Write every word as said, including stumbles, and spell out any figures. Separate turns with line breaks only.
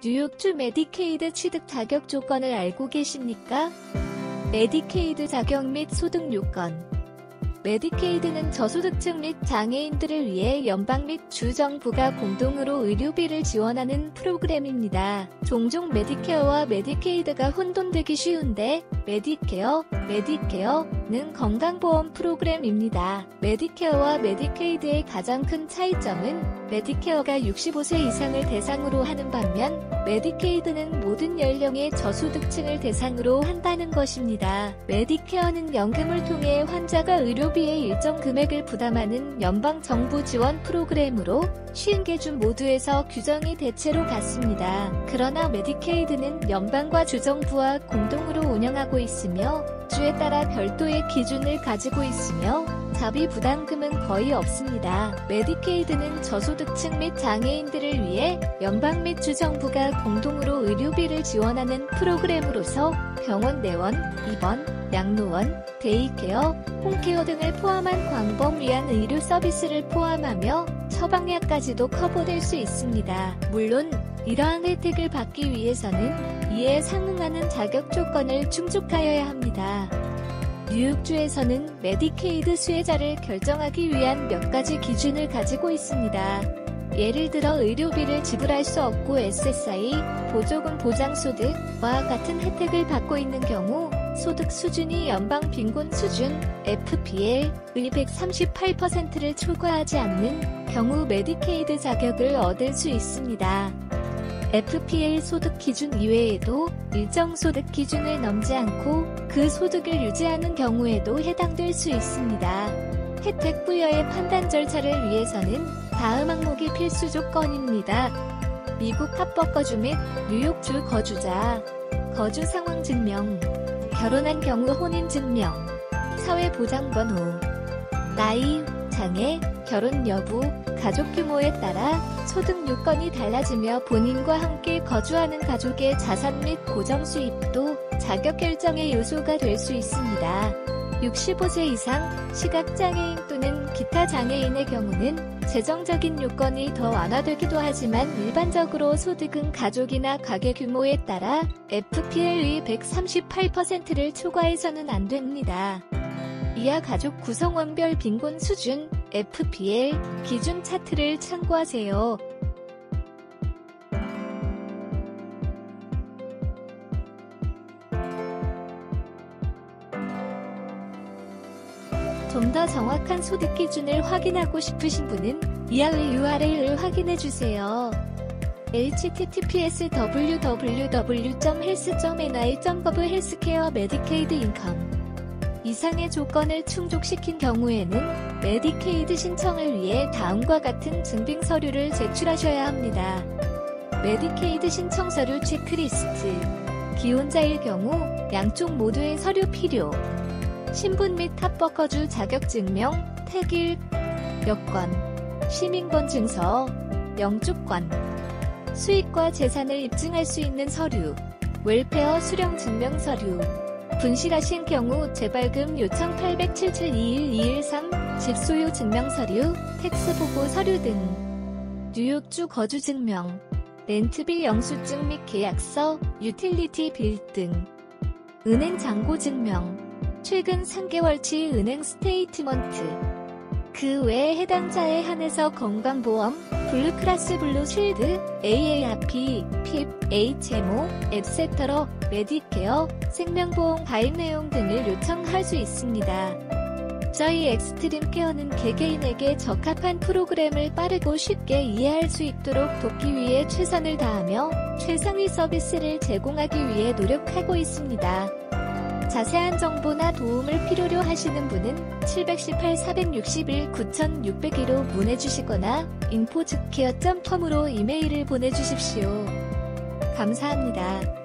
뉴욕주 메디케이드 취득 자격 조건을 알고 계십니까? 메디케이드 자격 및 소득 요건. 메디케이드는 저소득층 및 장애인들을 위해 연방 및 주 정부가 공동으로 의료비를 지원하는 프로그램입니다. 종종 메디케어와 메디케이드가 혼돈되기 쉬운데 메디케어, 메디케어는 건강보험 프로그램입니다. 메디케어와 메디케이드의 가장 큰 차이점은 메디케어가 육십오 세 이상을 대상으로 하는 반면 메디케이드는 모든 연령의 저소득층을 대상으로 한다는 것입니다. 메디케어는 연금을 통해 환자가 의료비의 일정 금액을 부담하는 연방정부 지원 프로그램으로 오십 개 주 모두에서 규정이 대체로 같습니다. 그러나 메디케이드는 연방과 주정부와 공동으로 운영하고 있으며 주에 따라 별도의 기준을 가지고 있으며 자비 부담금은 거의 없습니다. 메디케이드는 저소득층 및 장애인들을 위해 연방 및 주정부가 공동으로 의료비를 지원하는 프로그램으로서 병원 내원, 입원, 양로원, 데이케어, 홈케어 등을 포함한 광범위한 의료 서비스를 포함하며 처방약까지도 커버될 수 있습니다. 물론 이러한 혜택을 받기 위해서는 이에 상응하는 자격 조건을 충족하여야 합니다. 뉴욕주에서는 메디케이드 수혜자를 결정하기 위한 몇 가지 기준을 가지고 있습니다. 예를 들어 의료비를 지불할 수 없고 에스에스아이, 보조금 보장소득과 같은 혜택을 받고 있는 경우 소득 수준이 연방 빈곤 수준 에프피엘의 백삼십팔 퍼센트를 초과하지 않는 경우 메디케이드 자격을 얻을 수 있습니다. 에프피엘 소득 기준 이외에도 일정 소득 기준을 넘지 않고 그 소득을 유지하는 경우에도 해당될 수 있습니다. 혜택 부여의 판단 절차를 위해서는 다음 항목이 필수 조건입니다. 미국 합법 거주 및 뉴욕주 거주자, 거주 상황 증명, 결혼한 경우 혼인 증명, 사회보장번호, 나이, 장애, 결혼 여부, 가족 규모에 따라 소득 요건이 달라지며 본인과 함께 거주하는 가족의 자산 및 고정 수입도 자격 결정의 요소가 될 수 있습니다. 육십오 세 이상, 시각장애인 또는 기타 장애인의 경우는 재정적인 요건이 더 완화되기도 하지만 일반적으로 소득은 가족이나 가계 규모에 따라 에프피엘의 백삼십팔 퍼센트를 초과해서는 안 됩니다. 이하 가족 구성원별 빈곤 수준, 에프피엘, 기준 차트를 참고하세요. 좀 더 정확한 소득 기준을 확인하고 싶으신 분은 이하의 유알엘을 확인해주세요. 에이치티티피에스 더블유더블유더블유 점 헬스 점 엔아이 점 거브 헬스케어 메디케이드 인컴 이상의 조건을 충족시킨 경우에는 메디케이드 신청을 위해 다음과 같은 증빙 서류를 제출하셔야 합니다. 메디케이드 신청 서류 체크리스트, 기혼자일 경우 양쪽 모두의 서류 필요, 신분 및 합법 거주 자격 증명, 택일, 여권, 시민권 증서, 영주권, 수익과 재산을 입증할 수 있는 서류, 웰페어 수령 증명 서류, 분실하신 경우 재발금 요청 팔공칠칠이일이일삼, 집 소유 증명 서류, 텍스 보고 서류 등, 뉴욕주 거주 증명, 렌트빌 영수증 및 계약서, 유틸리티 빌 등, 은행 잔고 증명, 최근 삼 개월치 은행 스테이트먼트, 그 외에 해당자에 한해서 건강보험, 블루크라스 블루쉴드, 에이에이아르피, 핍, 에이치엠오, 엡세터러, 메디케어, 생명보험 가입 내용 등을 요청할 수 있습니다. 저희 엑스트림 케어는 개개인에게 적합한 프로그램을 빠르고 쉽게 이해할 수 있도록 돕기 위해 최선을 다하며 최상위 서비스를 제공하기 위해 노력하고 있습니다. 자세한 정보나 도움을 필요로 하시는 분은 칠일팔 사육일 구육공일로 문의주시거나 인포 즈케어 닷 컴으로 이메일을 보내주십시오. 감사합니다.